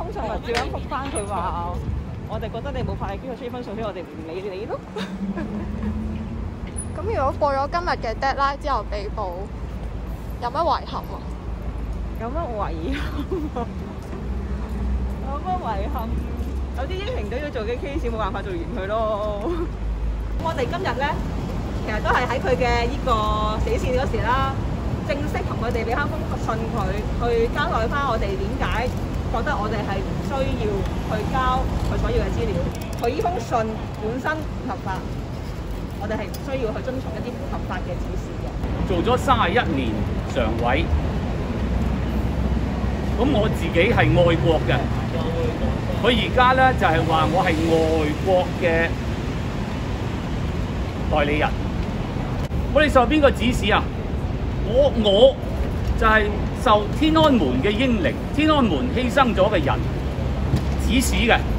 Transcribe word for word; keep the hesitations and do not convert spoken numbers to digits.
封信咪照樣覆翻佢話，我哋覺得你冇法律機構出呢封信，所以我哋唔理你咯。 咁如果過咗今日嘅 deadline 之後被捕，有乜遺憾啊？ 有乜遺憾？有乜遺憾？有啲英明都要做嘅 case，冇辦法做完佢咯。我哋今日咧，其實都係喺佢嘅呢個死線嗰時啦，正式同佢哋俾翻封信佢，去交代翻我哋點解覺得我哋係唔需要去交佢所要嘅資料。佢呢封信本身唔合法，我哋係唔需要去遵從一啲唔合法嘅指示嘅。 做咗三十一年常委，咁我自己係愛國嘅。佢而家咧就係話我係外國嘅代理人。我哋受邊個指使啊？我我就係受天安門嘅英靈、天安門犧牲咗嘅人指使嘅。